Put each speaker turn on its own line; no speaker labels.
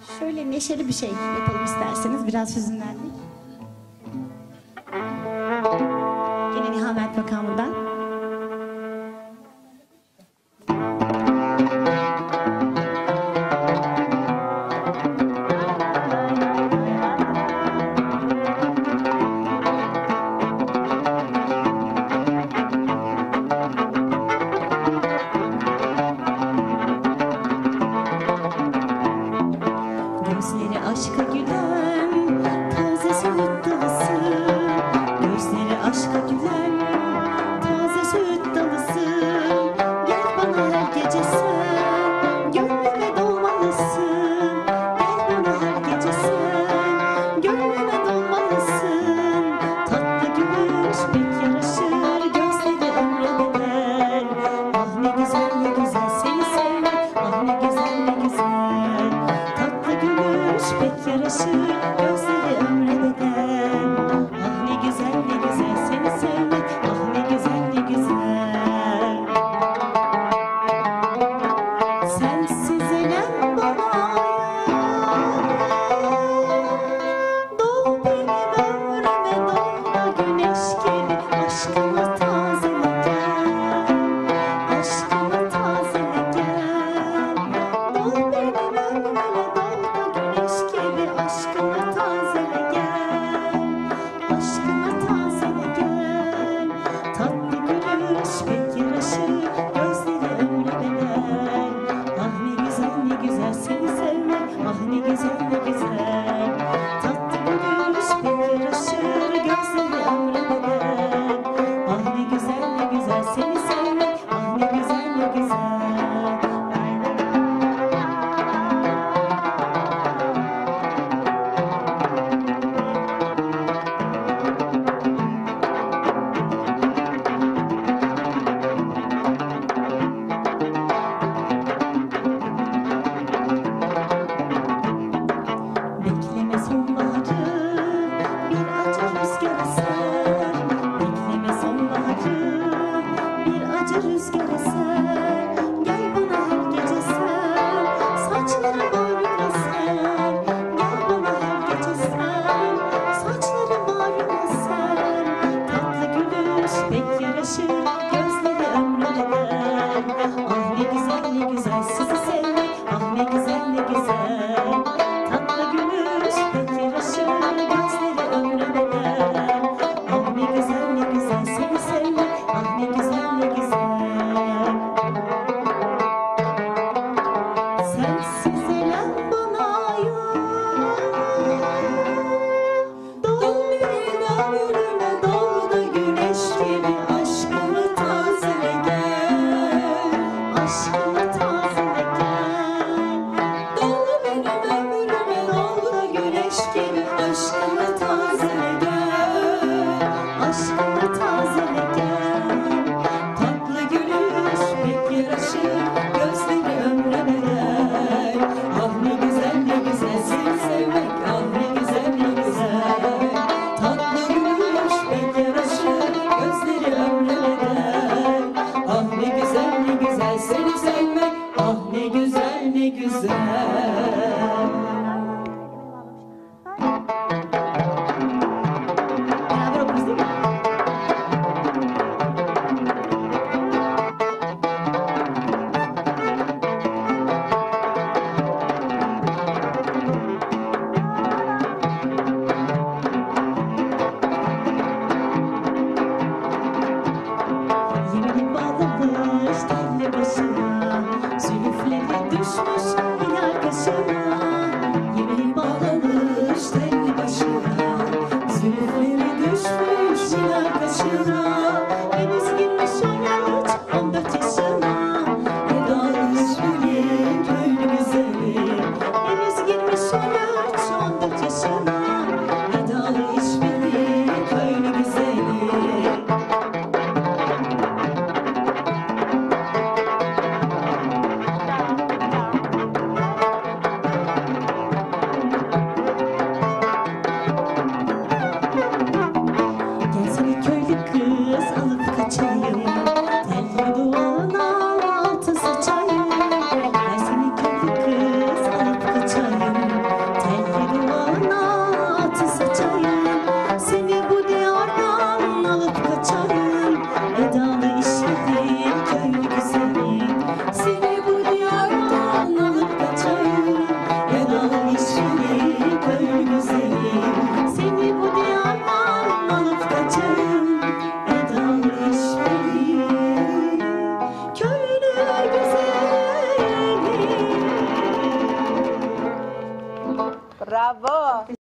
Şöyle neşeli bir şey yapalım isterseniz. Biraz hüzünlendik. Yine Nihavent makamından. Gözleri aşka gülen taze süt dalısı, gözleri aşka gülen taze süt dalısı. Gel bana her gece sen, gönlüme dolmalısın. Gel bana her gece sen, gönlüme dolmalısın. Tatlı gülüş pek yaraşır, gözleri ömre bedel. Ah ne güzel ne güzel seni sevmek, ah ne güzel ne güzel. Tatlı gülüş pek yaraşır, gözleri ömre bedel. Ah ne güzel ne güzel seni sevmek, ah ne güzel ne güzel. Sensiz elem bana doğ benim ömrüme, doğma güneş gibi aşkımı tazele gel. Aşkımı tazele gel. Doğ benim ömrüme, doğma güneş gibi aşkımı tazele gel. Aşkımı tazele gel. Tatlı gülüş pek yaraşır, gözleri ömre bedel. Ah ne güzel ne güzel seni sevmek, ah ne güzel ne güzel. Tatlı gülüş pek yaraşır, gözleri ömre bedel. Ah ne güzel ne güzel seni sevmek, ah ne güzel ne güzel. Bekleme sonbaharı, bir acı rüzgar eser. Bekleme sonbaharı, bir acı rüzgar eser. Gel bana her gece sen, saçları bağrıma ser. Gel bana her gece sen, saçları bağrıma ser. Tatlı gülüş pek yaraşır, gözleri ömre bedel. Ah ne güzel ne güzel sizi sevmek, ah ne güzel ne güzel. Tatlı gülüş pek yaraşır, gözleri ömre bedel. Ah ne güzel ne güzel seni sevmek, ah ne güzel ne güzel. Sensiz elem bana yok. Doğ benim ömrüme, doğdu güneş gibi aşkımı tazele gel. Aşkımı tazele gel. Doğ benim ömrüme, doğdu güneş gibi aşkımı tazele gel. Aşkımı tazele gel. Tatlı gülüş pek yaraşır, gözleri ömre bedel. Ah ne güzel ne güzel seni sevmek, ah ne güzel ne güzel. Tatlı gülüş pek yaraşır, gözleri ömre bedel. Ah ne güzel ne güzel seni sevmek, ah ne güzel ne güzel. Beraber okuruz değil mi? Yemeğin bağlamış telli başına, zülüfleri düşmüş iler kaşına. Yemeğin bağlamış telli başına, zülüfleri düşmüş iler kaşına. Henüz girmiş 13-14 yaşına, Edalı İşbirliğin köylü güzeli. Henüz girmiş 13-14 yaşına, Edalı İşbirliğin köylü güzeli.
Bravo.